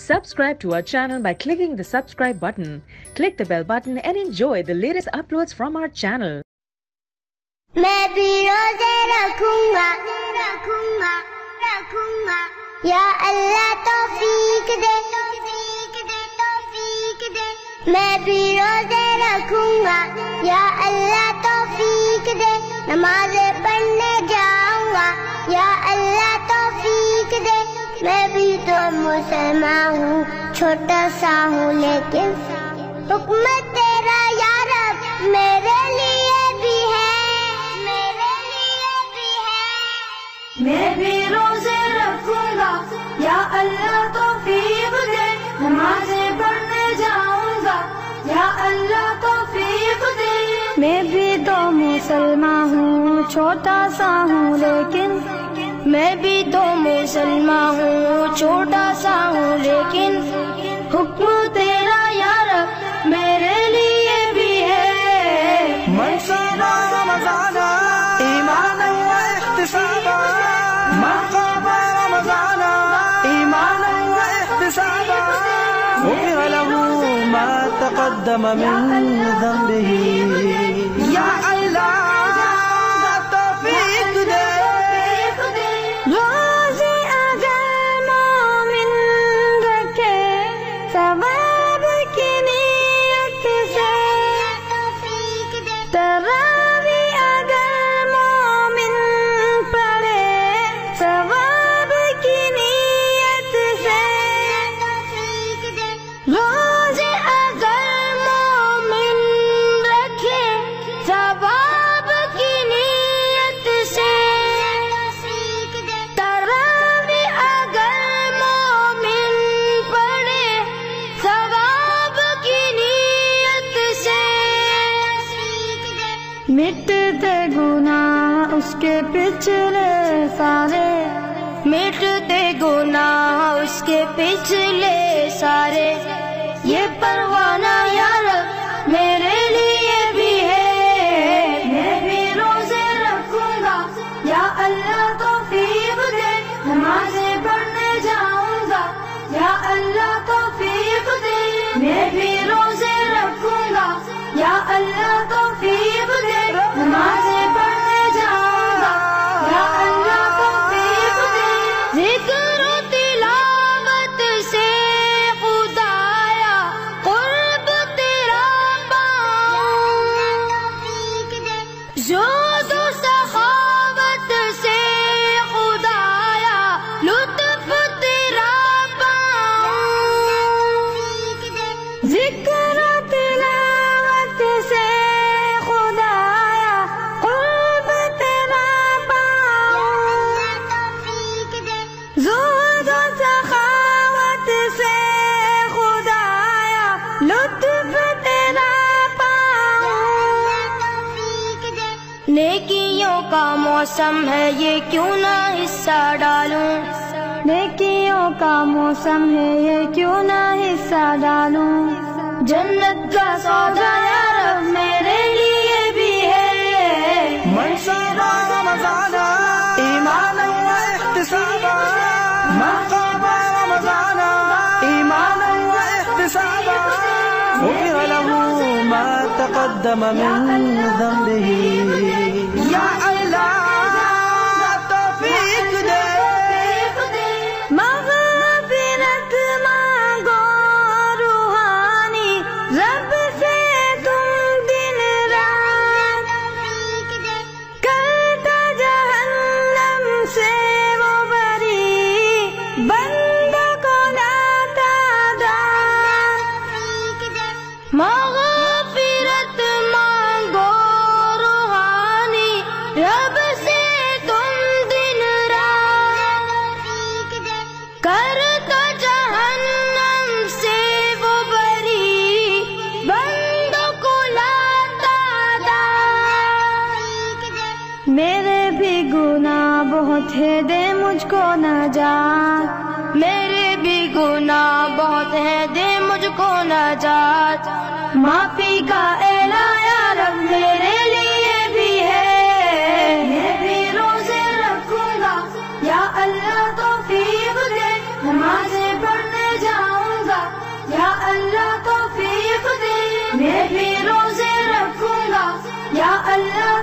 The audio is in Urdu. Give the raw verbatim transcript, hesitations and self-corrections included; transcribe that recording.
Subscribe to our channel by clicking the subscribe button. Click the bell button and enjoy the latest uploads from our channel. मैं भी रोजे रखूंगा रखूंगा रखूंगा या अल्लाह तौफीक दे तौफीक दे तौफीक दे मैं भी रोजे रखूंगा या अल्लाह तौफीक दे नमाज़ें पढ़ने जाऊंगा या अल्लाह तौफीक दे मैं भी तो मुसलमान हूँ छोटा सा हूँ लेकिन हुक्म तेरा या रब मेरे लिए भी है मैं भी रोजे रखूंगा या अल्लाह तौफीक दे नमाज़ें पढ़ने जाऊंगा या अल्लाह तौफीक दे मैं भी तो मुसलमान हूँ छोटा सा हूँ लेकिन मैं भी तो मुसलमान हूँ छोटा सा हूँ लेकिन हुक्म तेरा या रब मेरे लिए भी है मन सामा रमज़ाना ईमाना व इहतिसाबा من قام رمضان إيمانا واحتسابا غفر له ما تقدم من ذنبه يا الله توفیق دے روزے اگر مومن رکھے ثواب کی نیت سے تراوی اگر مومن پڑھے ثواب کی نیت سے روزے اگر مومن رکھے ثواب کی نیت سے تراوی اگر مومن پڑھے ثواب کی نیت سے مٹتے گناہ اس کے پچھلے سارے مٹتے گناہ اس کے پچھلے سارے یہ پروانہ یا رب میرے لیے بھی ہے میں بھی روزے رکھوں گا یا اللہ توفیق دے نمازیں پڑھنے جاؤں گا یا اللہ توفیق دے میں بھی روزے رکھوں گا یا اللہ توفیق دے نمازیں پڑھنے جاؤں گا یا اللہ توفیق دے ذکر و تلاوت سے خدایا قرب تیرا پاؤں زہد و سخاوت سے خدایا لطف تیرا پاؤں ذکر و تلاوت سے خدایا قرب تیرا پاؤں زہد و سخاوت سے خدایا لطف تیرا پاؤں نیکیوں کا موسم ہے یہ کیوں نہ حصہ ڈالوں نیکیوں کا موسم ہے یہ کیوں نہ حصہ ڈالوں جنت کا سودا یا رب میرے لیے بھی ہے من صام رمضان إيمانا واحتسابا من قام رمضان إيمانا واحتسابا غفر له ما تقدم من ذنبه يا الله توفیق دے مغفرت مانگو روحانی رب سے تم دن رات کرتا جہنم سے وہ بری بندوں کو لاتا دار مغفرت مانگو روحانی رب سے تم دن رات کرتا جہنم سے وہ بری بندوں کو لاتا دار میرے بھی گناہ بہت ہے دے مجھ کو نجات میرے بھی گناہ بہت ہے دے مجھ کو نجات معافی کا اعلان یا رب میرے لیے بھی ہے میں بھی روزے رکھوں گا یا اللہ توفیق دے نمازیں پڑھنے جاؤں یا اللہ